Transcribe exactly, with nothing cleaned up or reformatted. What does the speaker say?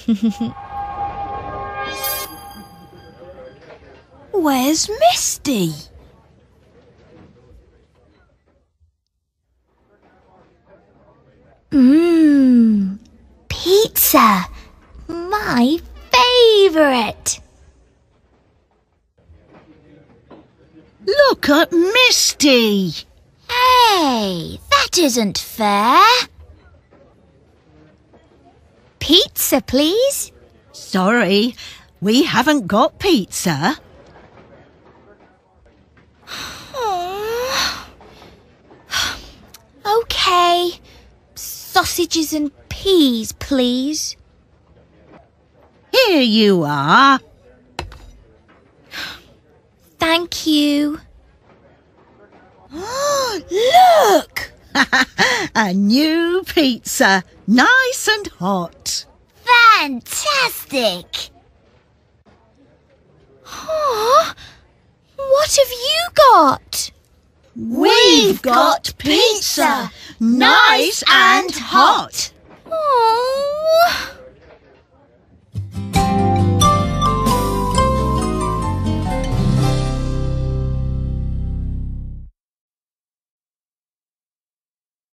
Where's Misty? Mmm, pizza, my favourite. Look at Misty. Hey, that isn't fair. Pizza, please. Sorry, we haven't got pizza. OK, sausages and peas, please. Here you are. Thank you. Look! A new pizza, nice and hot. Fantastic! Oh, what have you got? We've got pizza, nice and hot. Oh.